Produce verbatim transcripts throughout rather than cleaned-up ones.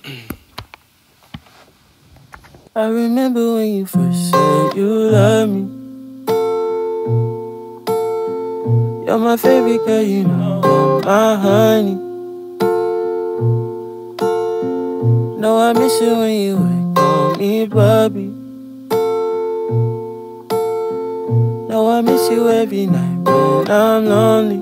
I remember when you first said you love me. You're my favorite girl, you know, you're my honey. No, I miss you when you would call me Bobby. No, I miss you every night when I'm lonely.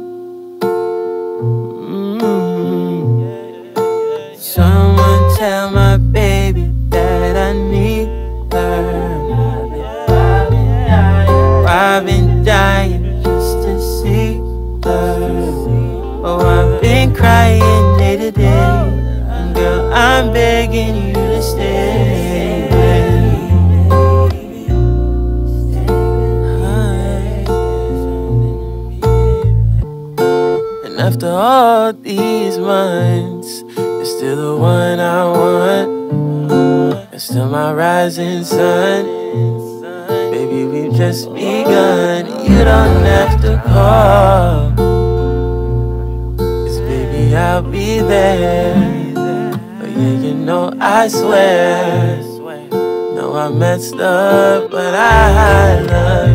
Mm-hmm. Someone tell my baby that I need her. I've been dying just to see her. Oh, I've been crying day to day, and girl, I'm begging you to stay. And after all these months, you're still the one I want. You're still my rising sun. Baby, we've just begun. You don't have to call, 'cause baby, I'll be there. Oh yeah, you know I swear. No, I messed up, but I love you.